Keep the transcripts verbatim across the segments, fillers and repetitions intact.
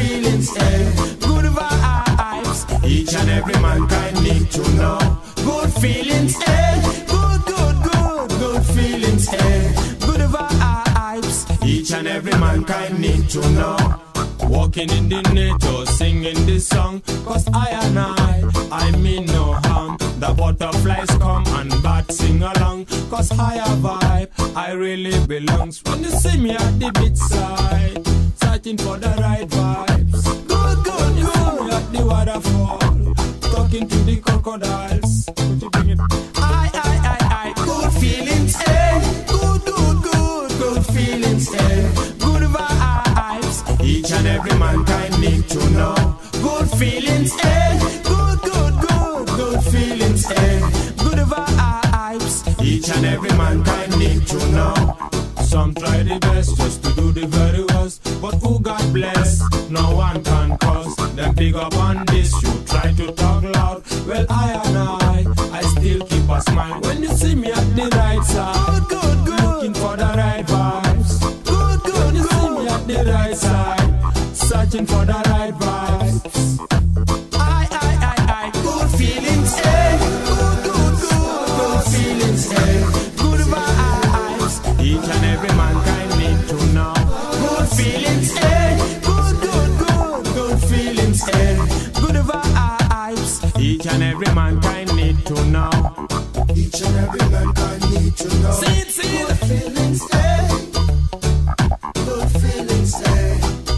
feelings, eh? Good vibes, each and every mankind need to know. Good feelings, eh? Good, good, good, good feelings, eh? Good vibes, each and every mankind need to know. Walking in the nature, singing this song, cause I and I, I mean no harm. The butterflies come and bats sing along, cause higher vibe, I really belongs. When you see me at the beach side, searching for the right vibes. Good, good, good, at the waterfall, talking to the crocodiles. Could you bring it? I, I, I, I, good feelings, eh? Good, good, good, good feelings, eh? Good vibes, each and every mankind need to know. Good feelings, eh? Good, good, good, good feelings, eh? Good vibes, each and every mankind need to know. Some try the best just to do the very worst, but who God bless, no one can cause. Them big up on this, you try to talk loud. Well, I and I, I still keep a smile when you see me at the right side. Good, good, good, looking for the right vibes. Good, good, when you see me at the right side, searching for the right vibes. I, I, I, I, good feelings, eh? Good, good, good, good feelings, eh? Good vibes, each and every mankind need to know. Good feelings, eh? Good, good, good, good feelings, eh? Good vibes, each and every mankind need to know. Each and every mankind need to know. See it, see it. Good feelings, eh? Good feelings, eh?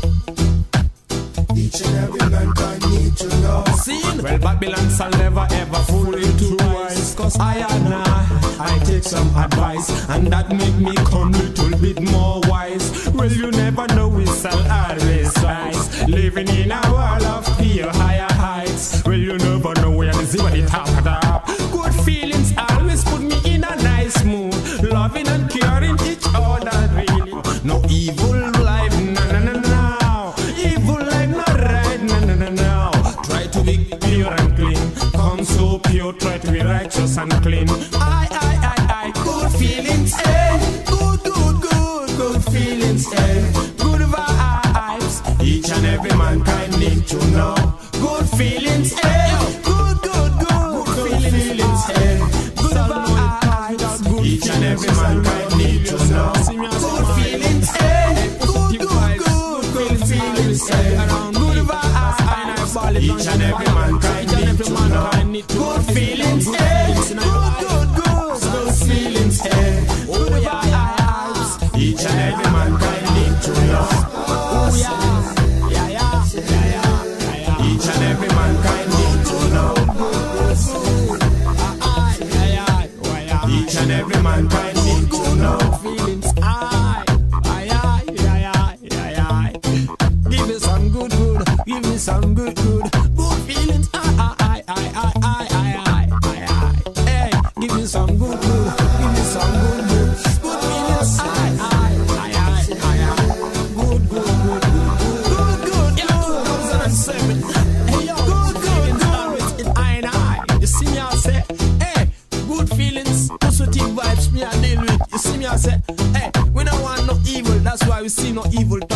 Each and every mankind need to know. Seen? Well, Babylon shall never ever fool you too wise, cause I and I, I take some advice, and that make me come little bit more wise. Well, you never know, we shall always rise, living in a world of pure higher heights. Well, you never know where the zero the top of the top. Good feelings always put me in a nice mood, loving and caring each other really. No evil life, no, no, no, no. Evil life, not right, no, no, no, no. Try to be pure and clean, come so pure, try to be righteous and clean. I, I, I, I, good feelings, eh? Good, good, good, good feelings, eh? Good vibes, each and every mankind need to know. Good feelings, eh? Good, good, good, good feelings, eh? Good vibes, each and every mankind need to know. Good feelings, eh? Good, good, good, good feelings, eh? Good vibes, each and every mankind need to know. Good feelings, eh? Good, good, good, good feelings, eh? Good vibes, each and every mankind need to know. Oh yeah, yeah, yeah, yeah, yeah. Each and every mankind need to know. Each and every mankind need to know. Feelings, I, I, I, I, I, give me some good, good, give me some good, good, good feelings, I, I, I, I, I, I, I, I, I, hey, give me some good, good, give me some good, good, good feelings, I, I, I, I, I, I, good, good, good, good, good, good, yeah, two thousand seven, hey, yo, good, good, good, it's I and I, you see me, I say, hey, good feelings, positive vibes, me I deal with, you see me, I say, hey, we don't want no evil, that's why we see no evil.